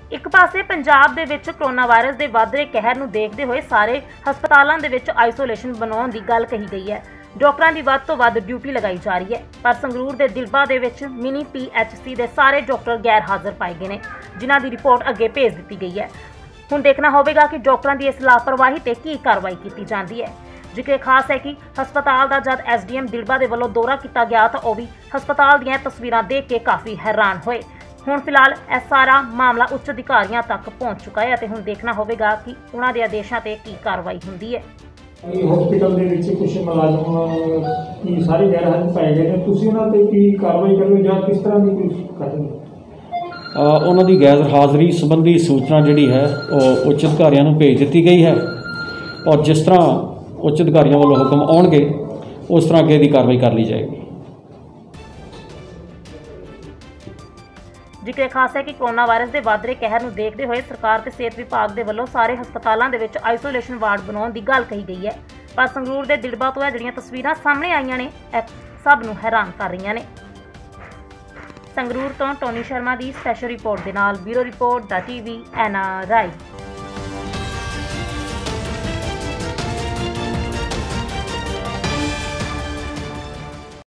ਇੱਕ ਪਾਸੇ ਪੰਜਾਬ ਦੇ ਵਿੱਚ ਕੋਰੋਨਾ ਵਾਇਰਸ ਦੇ ਵੱਧ ਰਹੇ ਕਹਿਰ ਨੂੰ ਦੇਖਦੇ ਹੋਏ ਸਾਰੇ ਹਸਪਤਾਲਾਂ ਦੇ ਵਿੱਚ ਆਈਸੋਲੇਸ਼ਨ ਬਣਾਉਣ ਦੀ ਗੱਲ ਕਹੀ ਗਈ ਹੈ। ਡਾਕਟਰਾਂ ਦੀ ਵੱਧ ਤੋਂ ਵੱਧ ਡਿਊਟੀ ਲਗਾਈ ਜਾ ਰਹੀ ਹੈ, ਪਰ ਸੰਗਰੂਰ ਦੇ ਦਿਲਬਾ ਦੇ ਵਿੱਚ ਮਿਨੀ PHC ਦੇ ਸਾਰੇ ਡਾਕਟਰ ਗੈਰ ਹਾਜ਼ਰ ਪਾਏ ਗਏ ਨੇ, ਜਿਨ੍ਹਾਂ ਦੀ ਰਿਪੋਰਟ ਅੱਗੇ ਭੇਜ ਦਿੱਤੀ ਗਈ ਹੈ। ਹੁਣ ਦੇਖਣਾ ਹੋਵੇਗਾ ਕਿ ਡਾਕਟਰਾਂ ਦੀ ਇਸ ਲਾਪਰਵਾਹੀ ਤੇ ਕੀ ਕਾਰਵਾਈ ਕੀਤੀ ਜਾਂਦੀ ਹੈ। ਜ਼ਿਕਰ ਖਾਸ ਹੈ ਕਿ ਹਸਪਤਾਲ ਦਾ ਜਦ SDM ਦਿਲਬਾ ਦੇ ਵੱਲੋਂ ਦੌਰਾ ਕੀਤਾ ਗਿਆ ਤਾਂ ਉਹ ਵੀ ਹਸਪਤਾਲ ਦੀਆਂ ਤਸਵੀਰਾਂ ਦੇਖ ਕੇ ਕਾਫੀ ਹੈਰਾਨ ਹੋਏ। ਹੁਣ ਫਿਲਹਾਲ ਇਹ ਸਾਰਾ ਮਾਮਲਾ ਉੱਚ ਅਧਿਕਾਰੀਆਂ ਤੱਕ ਪਹੁੰਚ ਚੁੱਕਾ ਹੈ ਅਤੇ ਹੁਣ ਦੇਖਣਾ ਹੋਵੇਗਾ ਕਿ ਉਹਨਾਂ ਦੇ ਆਦੇਸ਼ਾਂ ਤੇ ਕੀ ਕਾਰਵਾਈ ਹੁੰਦੀ ਹੈ। ਹਸਪੀਟਲ ਦੇ ਵਿੱਚ ਕੁਝ ਮੁਲਾਜ਼ਮ ਕੀ ਸਾਰੇ ਗੈਰ ਹਾਜ਼ਰ ਪਾਏ ਗਏ ਨੇ, ਤੁਸੀਂ ਉਹਨਾਂ ਤੇ ਕੀ ਕਾਰਵਾਈ ਕਰੋਗੇ ਜਾਂ ਕਿਸ ਤਰ੍ਹਾਂ ਦੀ ਕੋਈ ਕਰੋਗੇ? ਉਹਨਾਂ ਦੀ ਗੈਰ ਹਾਜ਼ਰੀ ਸੰਬੰਧੀ ਸੂਚਨਾ ਜਿਹੜੀ ਹੈ ਉਹ ਉੱਚ ਅਧਿਕਾਰੀਆਂ ਨੂੰ ਭੇਜ ਦਿੱਤੀ ਗਈ ਹੈ ਔਰ ਜਿਸ ਤਰ੍ਹਾਂ ਉੱਚ ਅਧਿਕਾਰੀਆਂ ਵੱਲੋਂ ਹੁਕਮ ਆਉਣਗੇ ਉਸ ਤਰ੍ਹਾਂ ਅੱਗੇ ਦੀ ਕਾਰਵਾਈ ਕਰ ਲਈ ਜਾਏਗੀ। ਜ਼ਿਕਰ ਖਾਸ ਹੈ ਕਿ ਕੋਰੋਨਾ ਵਾਇਰਸ ਦੇ ਵੱਧ ਰਹੇ ਕਹਿਰ ਨੂੰ ਦੇਖਦੇ ਹੋਏ ਸਰਕਾਰ ਤੇ ਸਿਹਤ ਵਿਭਾਗ ਦੇ ਵੱਲੋਂ ਸਾਰੇ ਹਸਪਤਾਲਾਂ ਦੇ ਵਿੱਚ ਆਈਸੋਲੇਸ਼ਨ ਵਾਰਡ ਬਣਾਉਣ ਦੀ ਗੱਲ ਕਹੀ ਗਈ ਹੈ, ਪਰ ਸੰਗਰੂਰ ਦੇ ਦਿਲਬਾ ਤੋਂ ਇਹ ਜਿਹੜੀਆਂ ਤਸਵੀਰਾਂ ਸਾਹਮਣੇ ਆਈਆਂ ਨੇ ਇਹ ਸਭ ਨੂੰ ਹੈਰਾਨ ਕਰ ਰਹੀਆਂ ਨੇ। ਸੰਗਰੂਰ ਤੋਂ ਟੋਨੀ ਸ਼ਰਮਾ ਦੀ ਸਪੈਸ਼ਲ ਰਿਪੋਰਟ ਦੇ ਨਾਲ ਬਿਊਰੋ ਰਿਪੋਰਟ ਦਾ TV NRI।